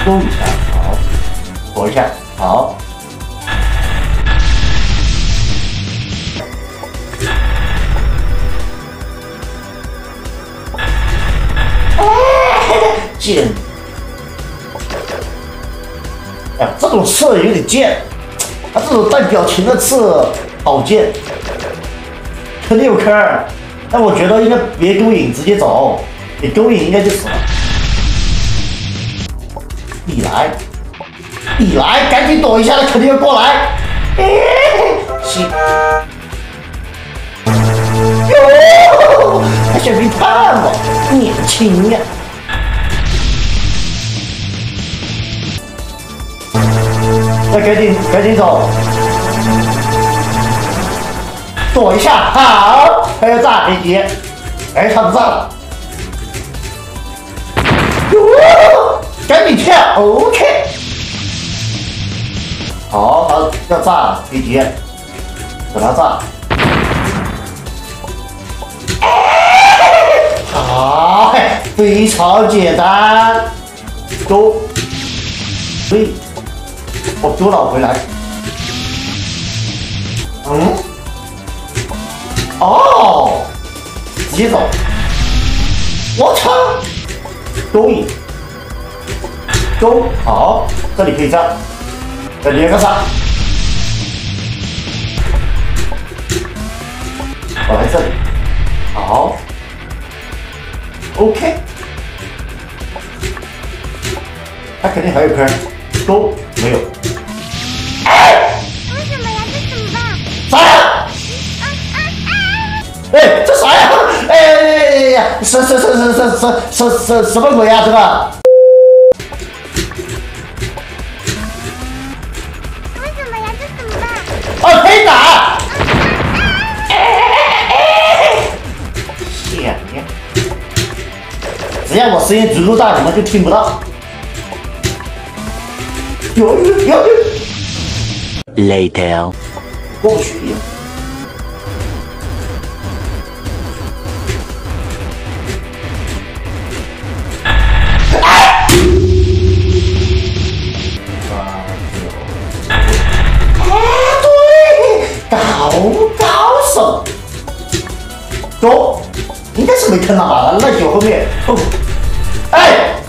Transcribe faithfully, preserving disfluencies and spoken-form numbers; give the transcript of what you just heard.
勾一下，好，躲一下，好。剑，哎呀，这种刺有点贱，他这种带表情的刺好贱，肯定有坑。但我觉得应该别勾引，直接走，你勾引应该就死了。一来，一来，赶紧躲一下，他肯定要过来。行，哟，还选评判嘛，年轻呀。那赶紧赶紧走，躲一下，好，还要炸飞机，哎，他不炸了，哟，赶紧跳 ，OK， 好，好，要炸飞机，等他炸，好，非常简单，勾，对。我丢了回来，嗯，哦，直接走，我操，勾引，勾，好，这里可以炸，再连个杀，我来这里，好 ，OK， 他肯定还有坑，勾没有。 为什么呀？这怎么办？ 啥呀？哎，这啥呀？哎哎呀，什什什什什什什什什么鬼呀？这个？ 为什么呀？这怎么办？ 哦，可以打！天呀！只要我声音足够大，你们就听不到。有有有有。 Later， 过不去。哎！啊，对，高高手，走，应该是没坑了吧？那酒后面，哦，哎。